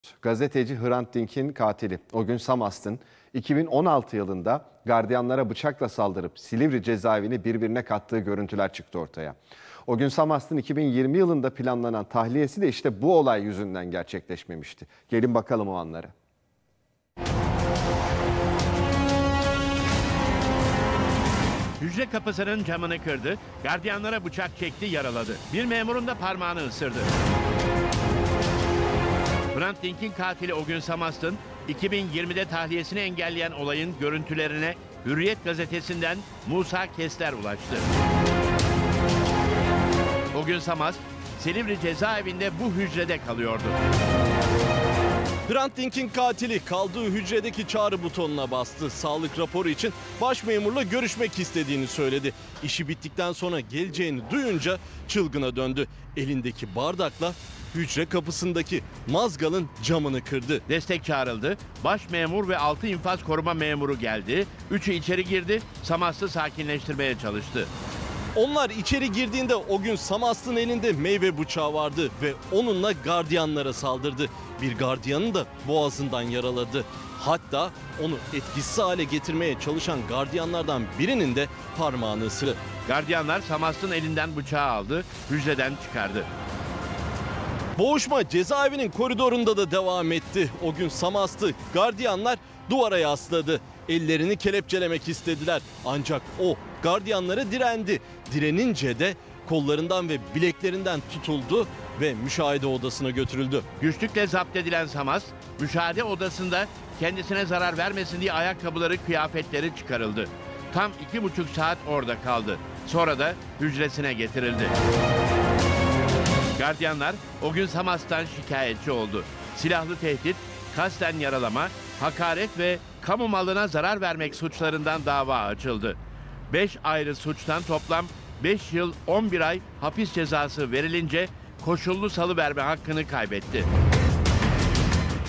Gazeteci Hrant Dink'in katili o gün Samast'ın 2016 yılında gardiyanlara bıçakla saldırıp Silivri cezaevini birbirine kattığı görüntüler çıktı ortaya. O gün Samast'ın 2020 yılında planlanan tahliyesi de işte bu olay yüzünden gerçekleşmemişti. Gelin bakalım o anlara. Hücre kapısının camını kırdı, gardiyanlara bıçak çekti, yaraladı. Bir memurun da parmağını ısırdı. Hrant Dink'in katili o gün Samast'ın 2020'de tahliyesini engelleyen olayın görüntülerine Hürriyet gazetesinden Musa Kester ulaştı. O gün Samast, Silivri cezaevinde bu hücrede kalıyordu. Hrant Dink'in katili kaldığı hücredeki çağrı butonuna bastı. Sağlık raporu için başmemurla görüşmek istediğini söyledi. İşi bittikten sonra geleceğini duyunca çılgına döndü. Elindeki bardakla hücre kapısındaki mazgalın camını kırdı. Destek çağrıldı. Başmemur ve 6 infaz koruma memuru geldi. Üçü içeri girdi. Samast'ı sakinleştirmeye çalıştı. Onlar içeri girdiğinde o gün Samast'ın elinde meyve bıçağı vardı ve onunla gardiyanlara saldırdı. Bir gardiyanı da boğazından yaraladı. Hatta onu etkisiz hale getirmeye çalışan gardiyanlardan birinin de parmağını ısırdı. Gardiyanlar Samast'ın elinden bıçağı aldı, hücreden çıkardı. Boğuşma cezaevinin koridorunda da devam etti. O gün Samast'ı gardiyanlar duvara yasladı. Ellerini kelepçelemek istediler. Ancak o gardiyanlara direndi. Direnince de kollarından ve bileklerinden tutuldu ve müşahede odasına götürüldü. Güçlükle zapt edilen Samast, müşahede odasında kendisine zarar vermesin diye ayakkabıları, kıyafetleri çıkarıldı. Tam 2,5 saat orada kaldı. Sonra da hücresine getirildi. Gardiyanlar o gün Samast'tan şikayetçi oldu. Silahlı tehdit, kasten yaralama, hakaret ve kamu malına zarar vermek suçlarından dava açıldı. 5 ayrı suçtan toplam 5 yıl 11 ay hapis cezası verilince koşullu salıverme hakkını kaybetti.